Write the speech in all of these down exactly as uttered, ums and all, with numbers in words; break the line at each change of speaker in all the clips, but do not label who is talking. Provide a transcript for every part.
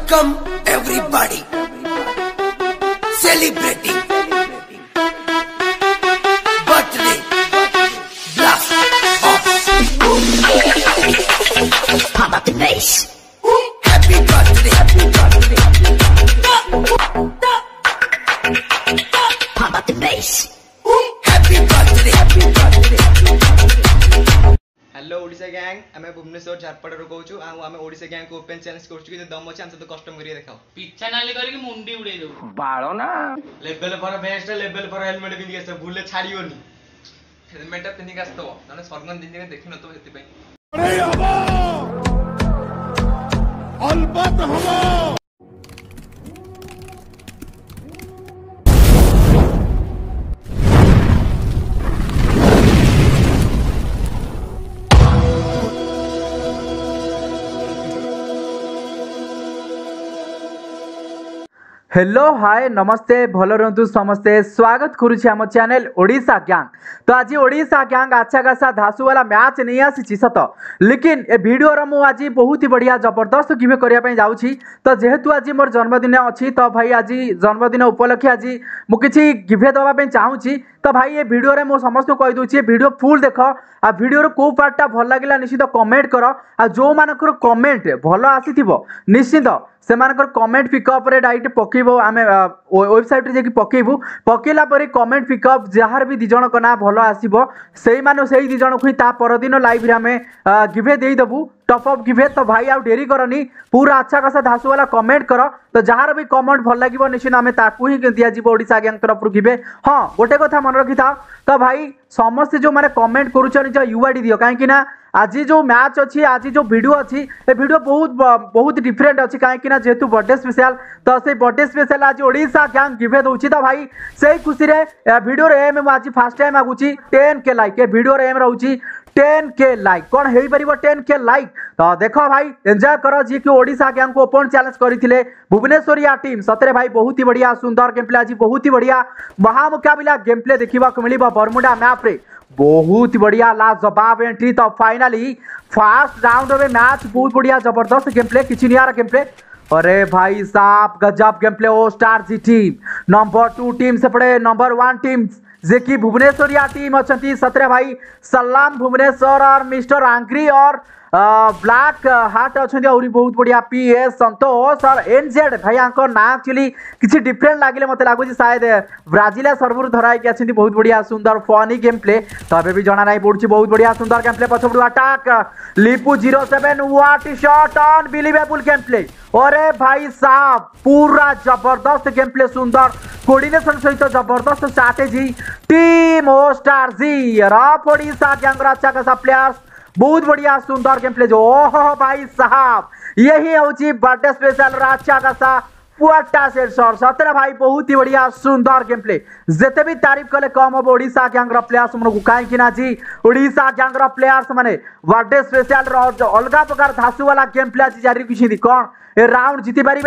Welcome everybody celebrating birthday blast off. Pop up the bass. Happy birthday, happy birthday. Pop up the bass. Happy birthday, happy birthday.
Hello Odisha gang आमे भुवनेश्वर झारपड़ारू कहूँ आमे Odisha gang को open challenge करछु कि दम अछि हम सब कस्टम करिए देखाओ
पिछा नाली करी कि मुंडी उड़े देबो
बाळो ना level for best level for helmet पिंदी आसे भूले छाड़ियोनी हेलमेट पिंदी आसतो नने सरगन दिन दिन देखि नतो हेति पई अरे हबो अलबत हबो।
हेलो हाय नमस्ते भल रही समस्ते स्वागत करुच्छे आम चैनल ओडिशा गैंग। तो आज ओडिशा गैंग अच्छा खासा धासु वाला मैच नहीं आसी सत लेकिन ए वीडियो मु आज बहुत ही बढ़िया जबरदस्त गिवे करने जाऊँगी। तो जेहेतु आज मोर जन्मदिन अच्छी तो भाई आज जन्मदिन उपलक्षे आज मुझे गिवे देवाई चाहूँगी। तो भाई ये वीडियो रे मो समस्त कही दूसरी वीडियो फुल देख आ वीडियो को पार्टा भल लगे निश्चित कमेंट कर आ जो मानकर कमेंट भल आसी निश्चित से कमेंट पिकअप रे डायरेक्ट पकेबो आमे वेबसाइट रे जेकी पकेबू पकेला परे कमेंट पिकअप जहार भी दिजन को ना भल आसीबो सेही मानो सेही दिजन को ता परदिन लाइव रे आमे गिवे देई दबू टॉप अप गिवे। तो भाई आउ डेरी करनी पूरा अच्छा खासा धासु वाला कमेंट कर तो जहार भी कमेंट भल लगे निश्चित आम ताकू ही दिया जीवो ओडिशा गैंग तरफ गिवे। हाँ गोटे कथा मन रखी था तो भाई समस्ते जो मैंने कमेंट करुच्च यूआईडी दियो कहीं आज जो मैच अच्छी आज जो वीडियो अच्छी ए वीडियो बहुत बहुत डिफरेंट अच्छी कहीं जेहेतु बर्थडे स्पेशल तो से बर्थडे स्पेशल आज ओडिशा गैंग गिवे दूसरी। तो भाई से खुशी रे वीडियो एम आज फास्ट टाइम आगुची टेन के लाइक वीडियो एम रोची टेन के लाइक कौन हो पार टेन के लाइक। तो देख भाई एंजॉय कर जी कि ओडिशा गैंग को ओपन चैलेंज करते भुवनेश्वरिया टीम सतरे भाई बहुत ही बढ़िया सुंदर गेम प्ले आज बहुत ही बढ़िया महामुकाबिला गेम प्ले देखा मिल बरमुडा मैप रे बहुत बढ़िया लाजवाब एंट्री। तो फाइनली फास्ट राउंड में मैच बहुत बढ़िया जबरदस्त गेम प्ले किसी नियारा गेम प्ले। अरे भाई साहब गजब game play O star G team number two team से पड़े नंबर वन टीम जे कि भुवनेश्वरिया टीम अच्छा सतरे भाई सलाम भुवनेश्वर और मिस्टर आंग्री और ब्लैक हार्ट अच्छा बहुत बढ़िया पी एस संतोष और एनजेड भाई ना एक्चुअली किसी डिफरेंट लगे मत लगुच शायद ब्राजिलिया सर्वर धराई अच्छी बहुत बढ़िया सुंदर फनी गेम प्ले। तो अभी भी जना नहीं पड़ी बहुत बढ़िया सुंदर गेम प्ले पछपड़ू attack Lipu zero seven what shot unbelievable game play. अरे भाई साहब पूरा जबरदस्त गेम प्ले सुंदर कोऑर्डिनेशन सहित जबरदस्त strategy team O star G रफ ओडिशा गैंग अच्छा खासा प्लेयर्स बहुत बढ़िया सुंदर गेम प्ले जो ओहो भाई साहब यही हूँ बर्थडे स्पेशल अच्छा खासा पुआटा से सतरे भाई बहुत ही बढ़िया सुंदर गेम प्ले जिते भी तारीफ कले कम हम ओडिशा गैंग प्लेयर्स मन कहीं जी ओडिशा गैंग प्लेयर्स माने बर्थडे स्पेशल अलग प्रकार धासु वाला गेम प्ले आज जारी रखी कौन ए राउंड जीति पारे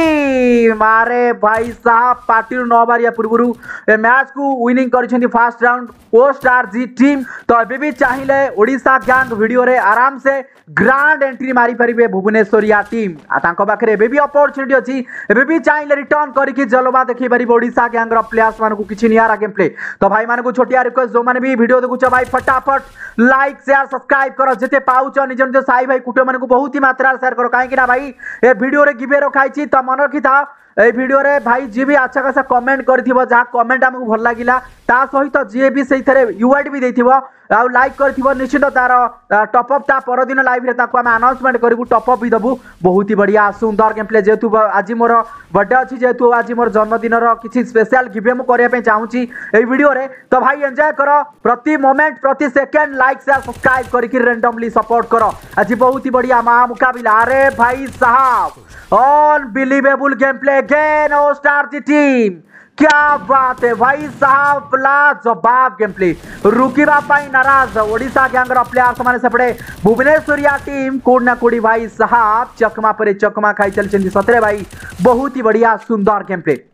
टीम। मारे भाई साहब पार्टी नौ बार पूर्व ए मैच को विनिंग कर fast round O star G team. तो अभी भी चाहिए ओडिशा गैंग वीडियो रे आराम से ग्रांड एंट्री मारी पारे भुवनेश्वरिया टीम पाखे एबे भी अपॉर्चुनिटी अच्छी एबे भी चाहिए रिटर्न करके जलवा देखी पारे ओडिशा गैंग प्लेयर्स मान को किसी नियारा गेम प्ले। तो भाई मान को छोटिया रिक्वेस्ट जो मैंने भी वीडियो देखुच भाई फटाफट लाइक शेयर सब्सक्राइब कर जिते पाउच निज निज साई भाई कुटुंब मान को बहुत ही मात्रा शेयर कर कहीं ना भाई ए वीडियो रे गिवे रखाई तो मन रखी था ए वीडियो रे भाई जी भी अच्छा खासा कमेंट करथिबो जहाँ कमेंट आमको भल लगिला ता सहित जी भी से यूआईडी भी देथिबो आ लाइक करथिबो निश्चित तार टॉप अप ता परदिन लाइव रे ताको हम अनाउंसमेंट करिबु टॉप अप भी दबु बहुत ही बढ़िया सुंदर गेम प्ले जेतु आज मोर बर्थडे अछि जेतु आज मोर जन्मदिन रो किछि स्पेशल गिवे मु करिया पे चाहूची ए वीडियो रे। तो भाई एंजॉय करो प्रति मोमेंट प्रति सेकंड लाइक शेयर सब्सक्राइब करके रैंडमली सपोर्ट करो आज बहुत ही बढ़िया महा मुकाबिला। अरे भाई साहब unbelievable game play again O star G team क्या बात है भाई साहब लाजवाब गेम प्ले रुकिबा पाई नाराज ओडिशा गैंग प्लेयर्स माने सेपटे भुवनेश्वरिया टीम कोड ना कोडी भाई साहब चकमा पर चकमा खाई चलछन सतरे भाई बहुत ही बढ़िया सुंदर गेम प्ले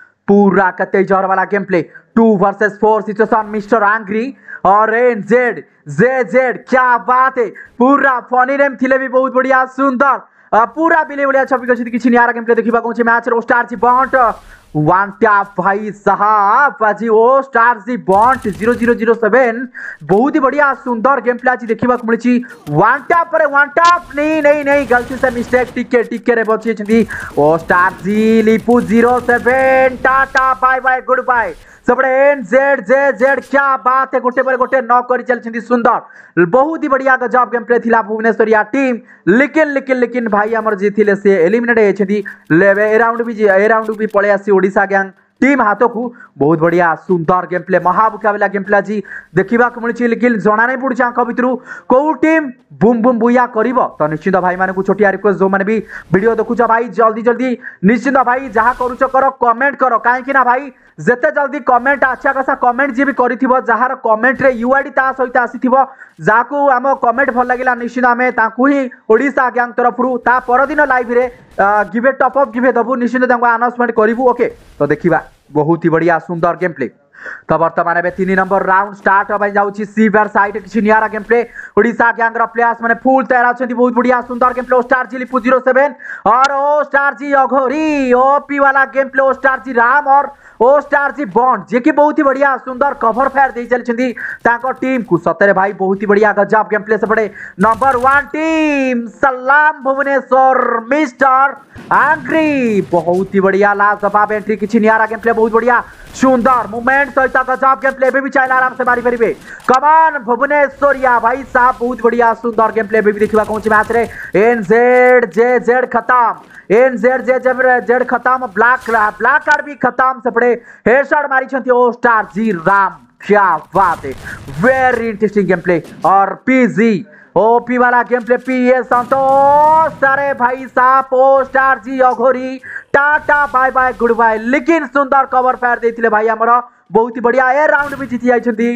पूरा कते जोर वाला game play two versus four situation mister angry और एन जेड जे जेड क्या बात है पूरा फनी नेम थिले भी बहुत बढ़िया सुंदर पूरा बिले भलिया छवि गछि किछि नियारा गेम प्ले देखिबा कोछि मैच रो star G bond one tap भाई साहब आज O star G bond zero zero zero seven बहुत ही बढ़िया सुंदर गेम प्ले आज देखिबा को मिलछि वन टैप पर वन टैप नहीं नहीं नहीं गलती से मिस्टेक टिके टिके रे बछि छथि O star G Lipu zero seven tata bye bye good bye सबड़े एन जेड जे जेड क्या बात है गोटे पर गोटे न करी चलछिंदी सुंदर बहुत ही बढ़िया गजब गेम प्ले थिला भुवनेश्वरिया टीम लेकिन लेकिन लेकिन भाई हमर जीथिले से एलिमिनेट हेछथि लेवे ए राउंड भी ए राउंड भी पळे आसी ओडिसा गैंग टीम हाथ को बहुत बढ़िया सुंदर गेम प्ले महामुकाबला गेम प्ले आज देखा मिली लेकिन जना नहीं पड़ी आंख भितर कौ टीम बुम बुम बुया कर तो निश्चित भाई मान को छोटिया रिक्वेस्ट जो मैंने भी वीडियो देखुच भाई जल्दी जल्दी निश्चित भाई जहाँ करुच कर कमेंट कर कहीं भाई जिते जल्दी कमेंट अच्छा खासा कमेंट जी भी कर जार कमेंट रे यूआईडी ता सहित आसी जहाँ आम कमेंट भल लगे निश्चित आम ही ओडिशा गैंग तरफ ता परदिन लाइव रे गिवे टॉप अप गिवे दबु निश्चित अनाउंसमेंट करूँ ओके तो देखा बहुत ही बढ़िया सुंदर गेम प्ले तो बर्तमान ए तीन नंबर राउंड स्टार्ट होगा जाऊँगी सी बार साइड किसी नियारा game play Odisha gang players मैंने फुल तैयार अच्छा बहुत बढ़िया सुंदर game play O star G Lipu zero seven और O star G Aghori OP वाला game play O star G Ram और ओ स्टार जी बॉन्ड जे कि बहुत ही बढ़िया सुंदर कवर फायर दे चलछंदी ताको टीम को सतरे भाई बहुत ही बढ़िया गजब गेम प्ले से पड़े नंबर वन टीम सलाम भुवनेश्वर मिस्टर एंग्री बहुत ही बढ़िया लास्ट जवाब एंट्री किछि नियारा गेम प्ले बहुत बढ़िया सुंदर मूवमेंट सहित गजब गेम प्ले भी चाहे आराम से मारी परिबे कमान भुवनेश्वरिया भाई साहब बहुत बढ़िया सुंदर गेम प्ले भी देखिबा कोन मैच रे एनजेड जे जेड खत्म एनजेड जे जेड खत्म ब्लैक ब्लैक कार्ड भी खत्म से पड़े हेडशॉट मारी छथि ओ स्टार जी राम क्या बात है वेरी इंटरेस्टिंग गेम प्ले और पीजी ओपी वाला गेम प्ले पीएस संतोष अरे भाई साहब O star G Aghori tata bye bye good bye लेकिन सुंदर कवर फायर देथिले भाई हमर बहुत ही बढ़िया ए राउंड भी जीती जाइछथि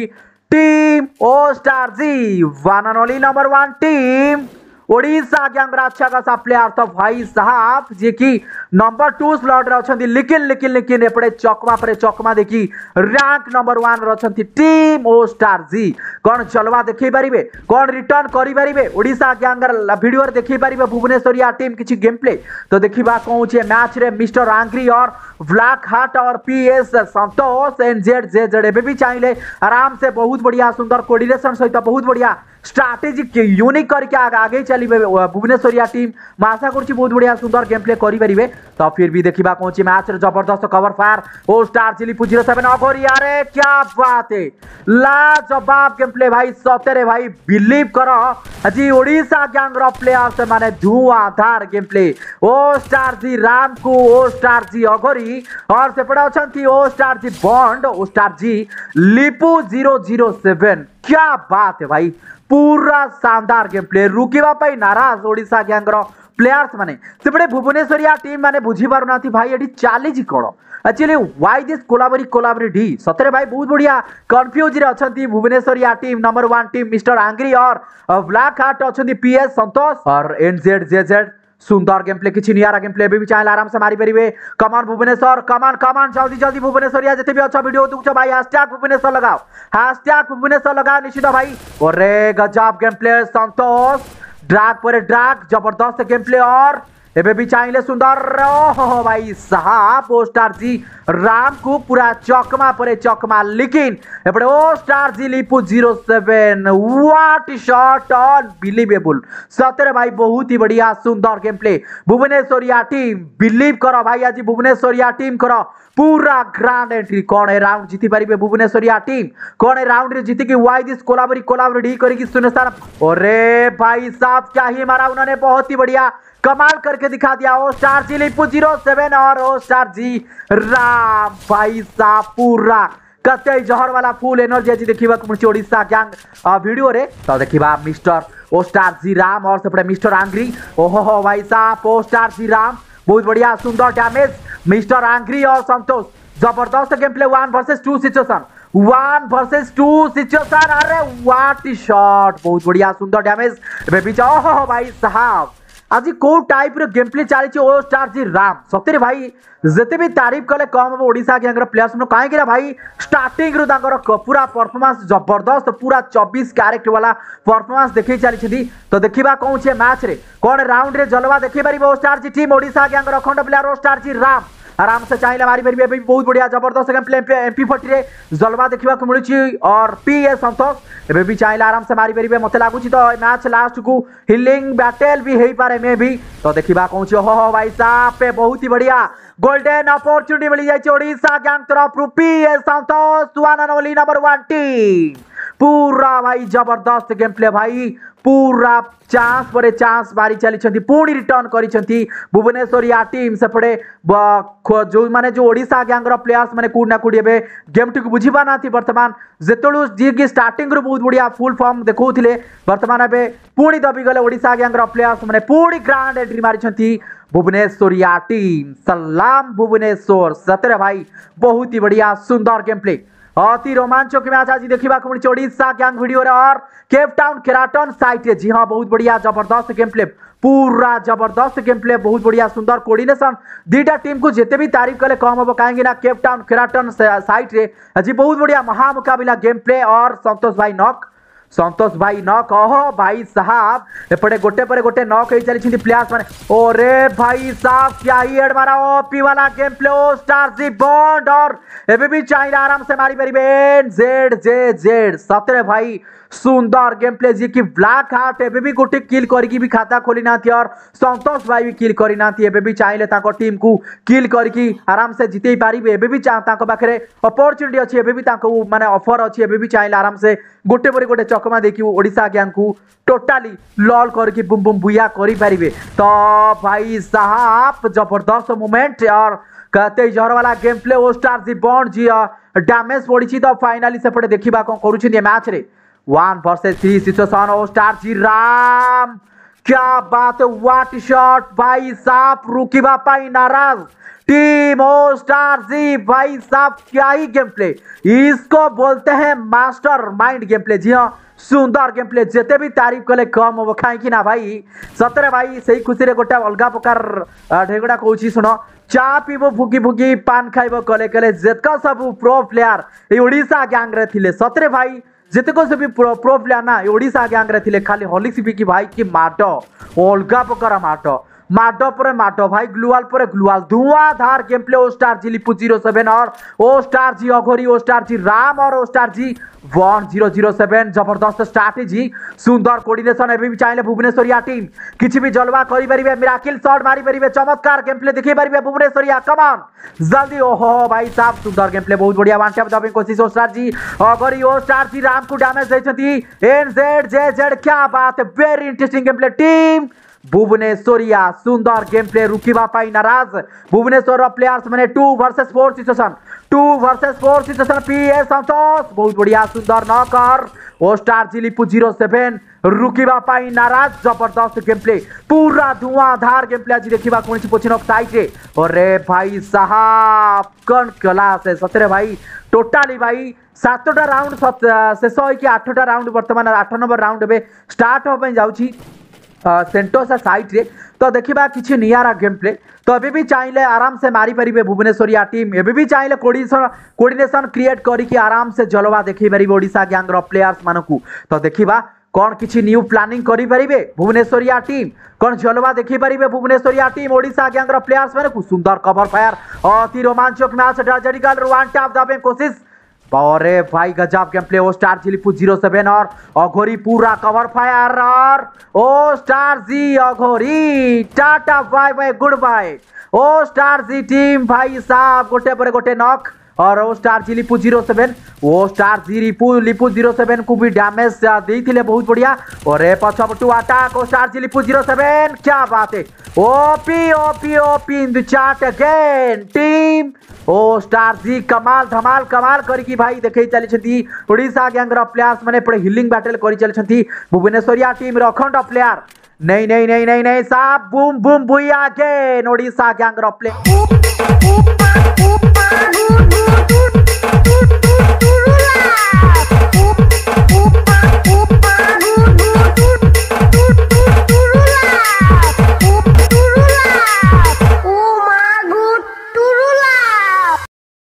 team O star G one and only number one team Odisha gang अच्छा खासा प्लेयर तो भाई साहब जे कि नंबर टू स्लॉट रे अछंती लेकिन लेकिन लेकिन एपड़े चकमा पर चकमा देखी रैंक नंबर वन रे अछंती टीम ओ स्टार जी कोन चलवा देखै परिबे कोन रिटर्न करि परिबे ओडिशा गैंग वीडियो रे देखै परिबे भुवनेश्वरिया टीम किछि गेम प्ले तो देखिबा कहू छे मैच रे मिस्टर एंग्री और ब्लैक हार्ट और PS Santosh NZ J Z भी चाहिले आराम से बहुत बढ़िया सुंदर कोऑर्डिनेशन सहित बहुत बढ़िया स्ट्रैटेजिक यूनिक करके आगे आगे चली भुवनेश्वरिया टीम मैं आशा करुच्ची बहुत बढ़िया सुंदर गेम प्ले करें तो फिर भी देखा कौन मैच रे जबरदस्त cover fire O star chilli zero seven Aghori अरे क्या बात है लाजवाब गेम प्ले भाई सतेरे भाई बिलीव कर आज ओडिशा गैंग प्लेयर माने धुआंधार game play O star G Ram को ओ स्टार जी अघोरी और सेपटे अच्छा O star G bond O star G Lipu zero zero seven क्या बात है भाई पूरा शानदार गेम प्ले रुकिबा पाई नाराज ओडिशा गैंग प्लेयर्स माने सेपटे भुवनेश्वरिया टीम माने बुझी पारु नाथि भाई एडी चलीज कोन actually why this Kolaveri Kolaveri di सतरे भाई बहुत बढ़िया कंफ्यूज रे अछंती भुवनेश्वरिया team number one team mister angry और ब्लैक हार्ट अछंती पीएस संतोष और एनजेड जेजेड सुंदर गेम प्ले किछि नियारा गेम प्ले भी चाहे आराम से मारी परिबे कमान भुवनेश्वर कमान कमान जल्दी जल्दी भुवनेश्वरिया जते भी अच्छा वीडियो दुख भाई हैशटैग भुवनेश्वर लगाओ हैशटैग भुवनेश्वर लगाओ निश्चित भाई और गजब गेम प्ले संतोष ड्रैग पर ड्रैग जबरदस्त गेम प्ले और एबे भी चाहिए सुंदर ओहो भाई साहब ओ स्टार जी राम को पूरा चकमा परे चकमा लेकिन एपटे O star G Lipu zero seven what shot unbelievable सतरे भाई बहुत ही बढ़िया सुंदर गेम प्ले भुवनेश्वरिया टीम बिलीव करो भाई आज भुवनेश्वरिया टीम करो पूरा ग्रांड एंट्री कौन है राउंड जीति पारिबे भुवनेश्वरिया टीम कौन है राउंड रे जीति की वाई दिस कोलाबरी कोलाबरी डी करी की सुनस्तार अरे भाई साहब क्या ही मारा उन्होंने बहुत ही बढ़िया कमाल करके दिखा दिया O star G Lipu zero seven और ओ स्टार जी राम भाई साहब पूरा कते जहर वाला फुल एनर्जी आज देखिबा को ओडिशा गैंग वीडियो रे तो देखिबा mister O star G Ram और सेपटे मिस्टर एंग्री ओहो हो भाई साहब ओ स्टार जी राम बहुत बढ़िया सुंदर डैमेज मिस्टर एंग्री और संतोष जबरदस्त game play one versus two situation one versus two situation अरे व्हाट शॉट बहुत बढ़िया सुंदर डैमेज बेबी जाओ भाई साहब आज कौ टाइप रो गेम प्ले चली ओ स्टार जी राम सतरे भाई जिते भी तारीफ कले कम हम ओडिशा गैंग रो प्लेयर्स मन कहीं भाई स्टार्टिंग रु तांकर पूरा परफॉर्मेंस जबरदस्त पूरा चौबीस कैरेक्टर वाला परफॉर्मेंस देखि चली तो देखिबा कौन छे मैच रे कौन राउंड रे जलवा देखि परिबो star G team Odisha gang रो अखंड player O star G Ram आराम से चाहिए मारी पारे बहुत बढ़िया जबरदस्त गेम प्ले एमपी फोर्टी रे जलवा देखा मिलूँ और पी ए संतोष एवं भी चाहिए आराम से मारी पारे मत लगुच तो मैच लास्ट को हिलिंग बैटल भी हो पारे मे भी तो देखा कौन हो भाई साहब बहुत ही बढ़िया गोल्डन अपॉर्चुनिटी मिल जाए ओडिशा गैंग तरफ P A Santosh one and only number one team पूरा भाई जबरदस्त गेम प्ले भाई पूरा चांस पर चांस मारी चली पुणी रिटर्न करी भुवनेश्वरिया टीम सेपटे जो माने जो ओडिशा गैंग प्लेयर्स माने कौट ना कौट गेम टी बुझी पाना बर्तमान जिते जी की स्टार्टिंग रू बहुत बढ़िया फुल फॉर्म देखते बर्तमान एवं पुणी दबी गले ओडिशा गैंग प्लेयर्स माने पुणी ग्रांड एंट्री मारी भुवनेश्वरिया टीम सलाम भुवनेश्वर सतरे भाई बहुत ही बढ़िया सुंदर गेम प्ले अति रोमांचक मैच आज देखा मिली ओडिशा गैंग वीडियो और केप टाउन केराटन साइट जी हाँ बहुत बढ़िया जबरदस्त गेम प्ले पूरा जबरदस्त गेम प्ले बहुत बढ़िया सुंदर कोऑर्डिनेशन दीटा टीम को जिते भी तारीफ कले कम हम कहीं केप टाउन केराटन साइट रे आज बहुत बढ़िया महामुकाबिला गेम प्ले और संतोष भाई नॉक संतोष भाई नॉक ओहो भाई साहब एपटे गोटे पर गोटे नॉक हो चली प्लेयर्स माने ओरे भाई साहब क्या ही एड मारा ओपी वाला game play O star G bond और एबे भी चाहिए आराम से मारी परिबे जेड जे जेड सतरे भाई सुंदर गेम प्ले जी की ब्लैक हार्ट एबे भी गोटे किल करके भी खाता खोली नाथी और संतोष भाई भी किल करी नाथी एबे भी चाहिए ताको टीम को किल करके आराम से जीते पारिबे एबे भी ताको पाखरे अपॉर्चुनिटी अछि एबे भी ताको माने ऑफर अछि एबे भी चाहिए आराम से गोटे पर गोटे चकमा देखि ओडिशा गैंग को टोटाली लॉल करके बुम बुम बुया करी पारिबे तो भाई साहब जबरदस्त मोमेंट और कहते जहर वाला game play O star G bond G damage पड़ी तो फाइनली सेपटे देखा कौन करुछन मैच रे one versus three situation O star G Ram क्या बात है व्हाट शॉट भाई साहब रुकिबा पाई नाराज टीम ओ स्टार जी भाई साहब क्या ही गेम प्ले इसको बोलते हैं मास्टर माइंड गेम प्ले जी हाँ सुंदर गेम प्ले जिते भी तारीफ कले कम हम कहीं ना भाई सतरे भाई से खुशी गोटे अलग प्रकार ढेगड़ा कौन शुण चा पीब भुगी भुगी पान खाइब कले कले जेतक सब प्रो प्लेयर ये ओडिशा गैंग रे थिले सतरे भाई जितक सब प्रो प्रो प्लेयर ना ओडिशा गैंग रे थिले खाली हॉर्लिक्स पीकी भाई की माड अलग प्रकार माड माड पर माड भाई ग्लुआल पर ग्लुआल धुआंधार game play O star G Lipu zero seven और O star G Aghori O star G Ram और O star G one zero zero seven जबरदस्त स्ट्रैटेजी सुंदर कोऑर्डिनेशन एवं भी चाहिए भुवनेश्वरिया टीम किसी भी जलवा करि परिबे मिराकिल शॉट मारी परिबे चमत्कार गेम प्ले देखि परिबे भुवनेश्वरिया कमान जल्दी ओहो भाई साहब सुंदर गेम प्ले बहुत बढ़िया वन टैप दबे कोशिश O star G Aghori O star G Ram को डैमेज देछथि एनजेड जेजेड क्या बात है very interesting game play team भुवनेश्वरिया सुंदर गेम प्ले रुकिबा पाई नाराज भुवनेश्वर प्लेयर्स माने two versus four situation two versus four situation P A Santosh बहुत बढ़िया सुंदर knocker O star G Lipu zero seven रुकिबा पाई नाराज जबरदस्त गेम प्ले पूरा धुआंधार गेम प्ले आज देखिबा कोनसी पोजिशन ऑफ साइड रे अरे भाई साहब कौन क्लास है सतरे भाई टोटाली भाई सातटा राउंड शेष हो कि आठटा राउंड वर्तमान आठ नंबर राउंड एबे स्टार्ट हो जाउची सेंटोसा साइट रे तो देखिबा किछि नियारा गेम प्ले तो अभी भी चाहिए आराम से मारी परिबे भुवनेश्वरिया टीम एबे भी चाहिए कोऑर्डिनेशन कोऑर्डिनेशन क्रिएट करिकि आराम से जलवा देखि परिबे ओडिशा गैंग रो प्लेयर्स मानकू तो देखिबा कौन किछि न्यू प्लानिंग करि परिबे भुवनेश्वरिया टीम कौन जलवा देखि परिबे भुवनेश्वरिया टीम ओडिशा गैंग रो प्लेयर्स मानकू सुंदर कवर फायर अति रोमांचक मैच जडिकल वन टैप दबे कोशिश अरे भाई गजब game play O star G Lipu zero seven और अघोरी पूरा कवर फायर और O star G Aghori tata bye bye good bye ओ स्टार जी टीम भाई साहब गोटे पर गोटे नॉक और O star G Lipu zero seven ओ star G Lipu Lipu zero seven को भी डैमेज देइथिले बहुत बढ़िया और ए पछपटू अटैक ओ star G Lipu zero seven क्या बात है OP OP OP in the chat again team O star G कमाल धमाल कमाल करके भाई देखे चली ओडिशा गैंग प्लेयर्स माने पड़े हिलिंग बैटल करी चली भुवनेश्वरिया टीम अखंड प्लेयर नहीं नहीं नहीं नहीं नहीं साहब boom boom booyah again Odisha gang play